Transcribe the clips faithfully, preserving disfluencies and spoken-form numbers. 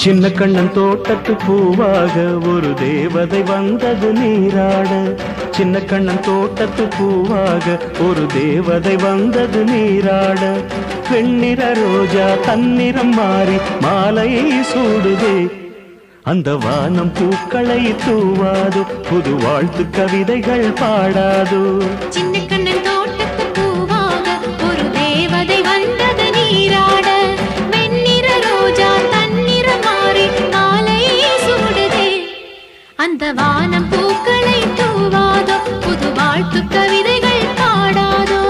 சின்ன கண்ணன் தோட்டத்து பூவாக ஒரு தேவதை வந்தது நீராட. சின்ன கண்ணன் தோட்டத்து பூவாக ஒரு தேவதை வந்தது நீராட. வெண்ணிற ரோஜா தன்னிறம் மாறி மாலையை சூடுதே. அந்த வானம் பூக்களை தூவாது, புது வாழ்த்து கவிதைகள் பாடாது. சின்ன கண்ணன் தோட்டத்து பூவாக ஒரு தேவதை வந்தது நீராட. வெண்ணிற ரோஜா தன்னிறம் மாறி மாலையை சூடுதே. அந்த வானம் பூக்களை தூவாதோ, புது வாழ்த்து கவிதைகள் பாடாதோ.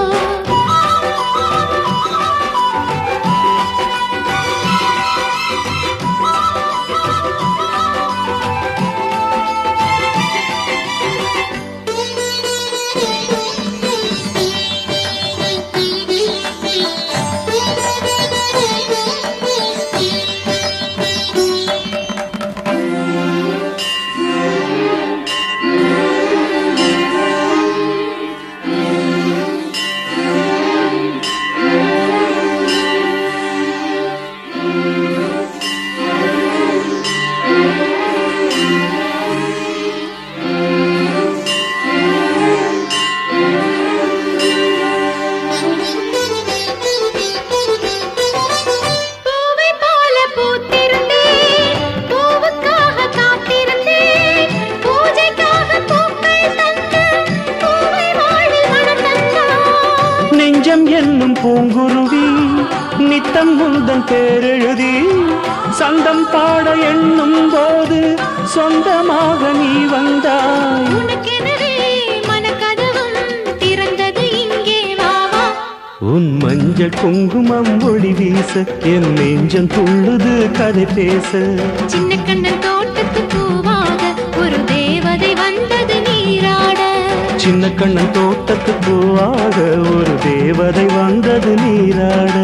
என்னும் பூங்குருவி நித்தம் முந்தன் பேரெழுதி சந்தம் பாட எண்ணும் போது சொந்தமாக நீ வந்தாய். உனக்கெனவே மனக்கதவும் திறந்தது, இங்கே வா வா. உன் மஞ்சள் குங்குமம் ஒளி வீச என் நெஞ்சம் துள்ளுது கதை பேச. சின்ன கண்ணன் தோட்டத்து பூவாக ஒரு தேவதை வந்தது நீராட. சின்ன கண்ணன் தோட்டத்து பூவாக ஒரு தேவதை வந்தது நீராட.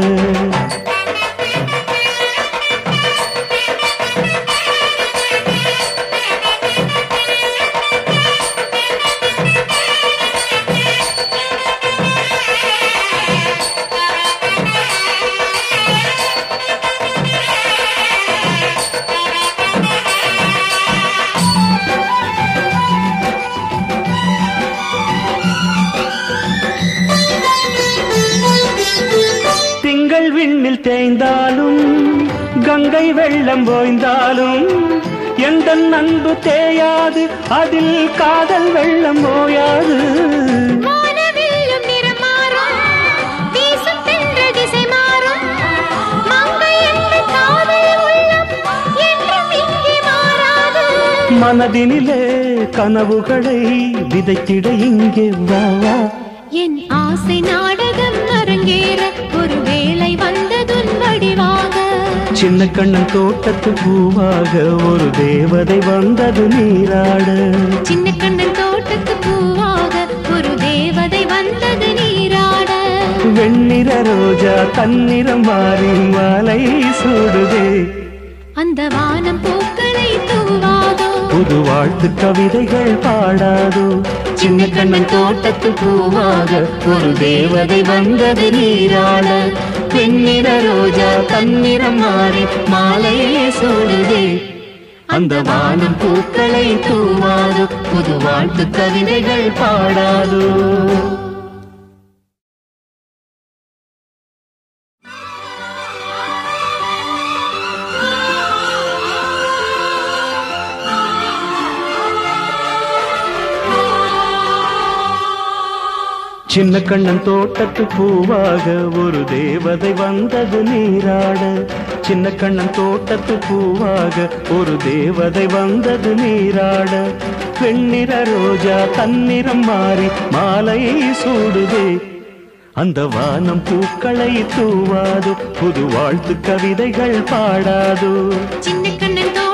திங்கள் விண்ணில் தேய்ந்தாலும் கங்கை வெள்ளம் ஓய்ந்தாலும் எந்த அன்பு தேயாது, அதில் காதல் வெள்ளம் ஓயாது. வானவில்லும் நிறம் மாறும், வீசும் தென்றல் திசை மாறும். மங்கை என்ற காதல் உள்ளம் என்றும் இங்கே மாறாது. மனதினிலே கனவுகளை விதைத்திட இங்கே வா வா. என் ஆசை நாடகம் அரங்கேற ஒரு வேளை வந்ததுன் வடிவாக. சின்ன கண்ணன் தோட்டத்து பூவாக ஒரு தேவதை வந்தது நீராட. சின்ன கண்ணன் தோட்டத்து பூவாக ஒரு தேவதை வந்தது நீராட. வெண்ணிற ரோஜா தன்னிறம் மாறி மாலை சூடுதே. அந்த வானம் பூக்களை தூவாதோ, புது வாழ்த்து கவிதைகள் பாடாதோ. சின்ன கண்ணன் தோட்டத்து பூவாக ஒரு தேவதை வந்தது நீராட. வெண்ணிற ரோஜா தன்னிறம் மாறி மாலையே சூடுதே. அந்த வானம் பூக்களை தூவாதோ, புது வாழ்த்து கவிதைகள் பாடாதோ. சின்ன கண்ணன் தோட்டத்து பூவாக ஒரு தேவதை வந்தது நீராட. சின்ன கண்ணன் தோட்டத்து பூவாக ஒரு தேவதை வந்தது நீராட. வெண்ணிற ரோஜா தன்னிறம் மாறி மாலையை சூடுதே. அந்த வானம் பூக்களை தூவாது, புது வாழ்த்து கவிதைகள் பாடாது. சின்ன கண்ணன்